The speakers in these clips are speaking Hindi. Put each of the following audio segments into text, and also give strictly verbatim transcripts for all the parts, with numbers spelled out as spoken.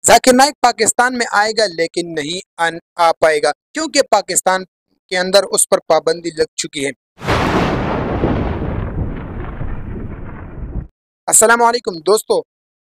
जाकिर नाइक पाकिस्तान में आएगा लेकिन नहीं आन, आ पाएगा क्योंकि पाकिस्तान के अंदर उस पर पाबंदी लग चुकी है। अस्सलाम वालेकुम दोस्तों,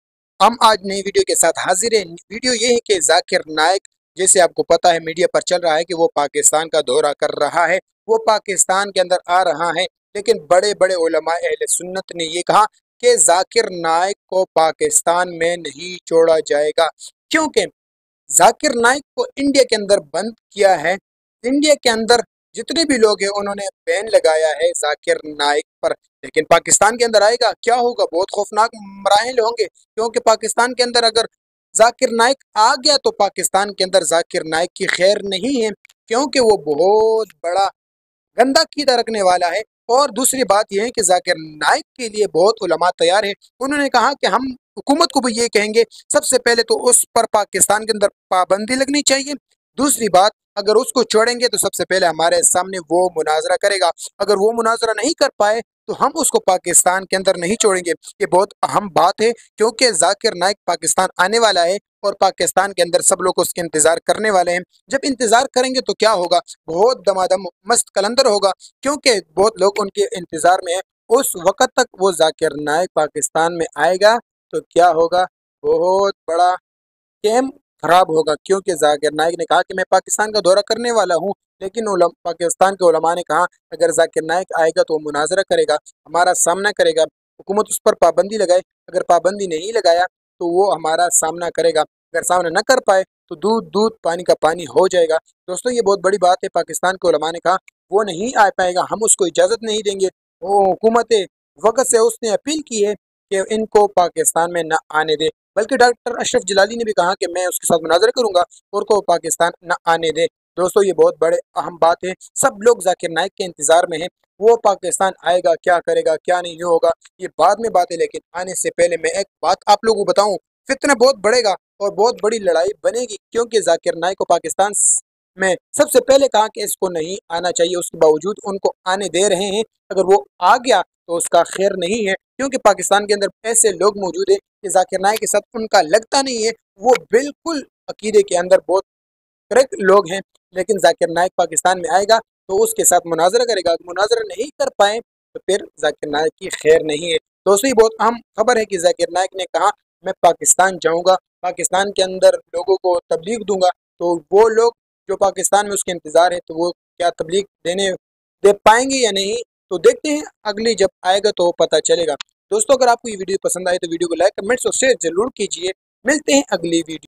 हम आज नई वीडियो के साथ हाजिर हैं। वीडियो ये है कि जाकिर नाइक, जैसे आपको पता है मीडिया पर चल रहा है कि वो पाकिस्तान का दौरा कर रहा है, वो पाकिस्तान के अंदर आ रहा है, लेकिन बड़े बड़े उलमा अहले सुन्नत ने ये कहा कि जाकिर नाइक को पाकिस्तान में नहीं छोड़ा जाएगा क्योंकि जाकिर नाइक को इंडिया के अंदर बंद किया है। इंडिया के अंदर जितने भी लोग हैं उन्होंने बैन लगाया है जाकिर नाइक पर, लेकिन पाकिस्तान के अंदर आएगा क्या होगा? बहुत खौफनाक मराहल होंगे, क्योंकि पाकिस्तान के अंदर अगर जाकिर नाइक आ गया तो पाकिस्तान के अंदर जाकिर नाइक की खैर नहीं है, क्योंकि वो बहुत बड़ा गंदा कीड़ा रखने वाला है। और दूसरी बात यह है कि जाकिर नाइक के लिए बहुत उलमा तैयार है। उन्होंने कहा कि हम हुकूमत को भी ये कहेंगे, सबसे पहले तो उस पर पाकिस्तान के अंदर पाबंदी लगनी चाहिए। दूसरी बात, अगर उसको छोड़ेंगे तो सबसे पहले हमारे सामने वो मुनाजरा करेगा। अगर वो मुनाजरा नहीं कर पाए तो हम उसको पाकिस्तान के अंदर नहीं छोड़ेंगे। ये बहुत अहम बात है, क्योंकि जाकिर नाइक पाकिस्तान आने वाला है और पाकिस्तान के अंदर सब लोग उसके इंतजार करने वाले हैं। जब इंतजार करेंगे तो क्या होगा? बहुत दमादम मस्त कलंदर होगा, क्योंकि बहुत लोग उनके इंतजार में हैं। उस वक्त तक वो जाकिर नाइक पाकिस्तान में आएगा तो क्या होगा? बहुत बड़ा गेम खराब होगा, क्योंकि जाकिर नाइक ने कहा कि मैं पाकिस्तान का दौरा करने वाला हूँ, लेकिन उलम, पाकिस्तान के उलमा ने कहा अगर जाकिर नाइक आएगा तो वो मुनाजरा करेगा, हमारा सामना करेगा, हुकूमत उस पर पाबंदी लगाए। अगर पाबंदी नहीं लगाया तो वो हमारा सामना करेगा, अगर सामना न कर पाए तो दूध दूध पानी का पानी हो जाएगा। दोस्तों, ये बहुत बड़ी बात है। पाकिस्तान के उलमा ने कहा वो नहीं आ पाएगा, हम उसको इजाज़त नहीं देंगे। वो हुकूमत वक्त से उसने अपील की है कि इनको पाकिस्तान में न आने दे, बल्कि डॉक्टर अशरफ जलाली ने भी कहा कि मैं उसके साथ मुनाजरा करूंगा और को पाकिस्तान न आने दे। दोस्तों, ये बहुत बड़े अहम बात है। सब लोग जाकिर नाइक के इंतजार में हैं। वो पाकिस्तान आएगा, क्या करेगा क्या नहीं होगा ये बाद में बात है, लेकिन आने से पहले मैं एक बात आप लोगों को बताऊं, फितना बहुत बढ़ेगा और बहुत बड़ी लड़ाई बनेगी, क्योंकि जाकिर नाइक को पाकिस्तान में सबसे पहले कहा कि इसको नहीं आना चाहिए, उसके बावजूद उनको आने दे रहे हैं। अगर वो आ गया तो उसका खैर नहीं है, क्योंकि पाकिस्तान के अंदर ऐसे लोग मौजूद हैं कि जाकिर नाइक के साथ उनका लगता नहीं है। वो बिल्कुल अकीदे के अंदर बहुत करेक्ट लोग हैं, लेकिन जाकिर नाइक पाकिस्तान में आएगा तो उसके साथ मुनाजरा करेगा। मुनाजरा नहीं कर पाए तो फिर जाकिर नाइक की खैर नहीं है। दोस्तों, ये बहुत अहम खबर है कि जाकिर नाइक ने कहा मैं पाकिस्तान जाऊंगा, पाकिस्तान के अंदर लोगों को तबलीग दूंगा। तो वो लोग जो पाकिस्तान में उसके इंतजार है, तो वो क्या तबलीग देने दे पाएंगे या नहीं, तो देखते हैं अगली जब आएगा तो पता चलेगा। दोस्तों, अगर आपको ये वीडियो पसंद आए तो वीडियो को लाइक कमेंट्स और शेयर जरूर कीजिए। मिलते हैं अगली वीडियो।